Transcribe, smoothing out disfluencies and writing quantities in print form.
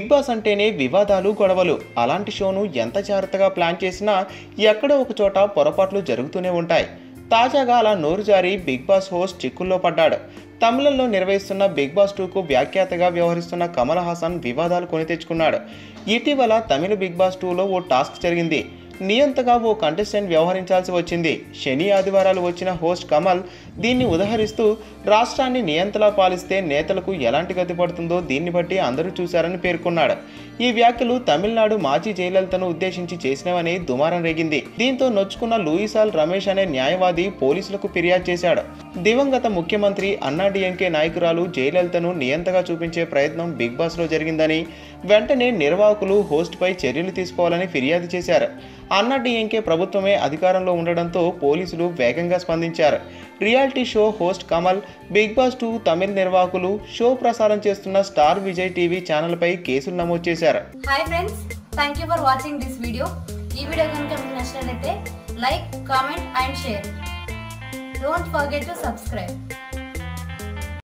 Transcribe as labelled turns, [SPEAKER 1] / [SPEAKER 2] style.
[SPEAKER 1] Big boss అంటేనే వివాదాలు గొడవలు. అలాంటి షోను ఎంత జాగ్రత్తగా ప్లాన్ చేసినా ఎక్కడో ఒక చోట పొరపాట్లు జరుగుతూనే ఉంటాయి. తాజాగా అలా నోరు జారి బిగ్ బాస్ హోస్ట్ చిక్కుల్లో పడ్డాడు. తమిళంలో నిర్వహిస్తున్న బిగ్ బాస్ 2కు వ్యాఖ్యాతగా వ్యవహరిస్తున్న కమల్ హాసన్ వివాదాలు కొని తెచ్చుకున్నాడు. ఇటీవల తమిళ బిగ్ బాస్ 2లో ఓ టాస్క్ జరిగింది. నియంతగా ఓ కంటెస్టెంట్ వ్యవహరించాల్సి వచ్చింది. శని ఆదివారాలు వచ్చిన హోస్ట్ కమల్ దీన్ని ఉదహరిస్తూ రాష్ట్రాన్ని నియంతలా పాలిస్తే నేతలకు ఎలాంటి గతి పడుతుందో దీన్ని బట్టి అందరూ చూశారని పేర్కొన్నాడు. ఈ వ్యాఖ్యలు తమిళనాడు మాజీ జయలలితను ఉద్దేశించి చేసినవని దుమారం రేగింది. దీంతో నొచ్చుకున్న లూయిసాల్ రమేష్ అనే న్యాయవాది పోలీసులకు ఫిర్యాదు చేశాడు. దివంగత ముఖ్యమంత్రి అన్నాడీఎంకే నాయకురాలు జయలలితను నియంతగా చూపించే ప్రయత్నం బిగ్ బాస్లో జరిగిందని, వెంటనే నిర్వాహకులు హోస్ట్పై చర్యలు తీసుకోవాలని ఫిర్యాదు చేశారు. అన్నాడీఎంకే ప్రభుత్వమే అధికారంలో ఉండడంతో పోలీసులు వేగంగా స్పందించారు. Reality show host Kamal, Bigg Boss 2 Tamil నిర్వాహకులు, షో ప్రసారం చేస్తున్న స్టార్ విజయ్ టీవీ ఛానల్పై కేసులు నమోదు చేశారు.
[SPEAKER 2] Hi friends, thank you for watching this video. ఈ వీడియో కనుక మీకు నచ్చినట్లయితే like, comment and share. Don't forget to subscribe.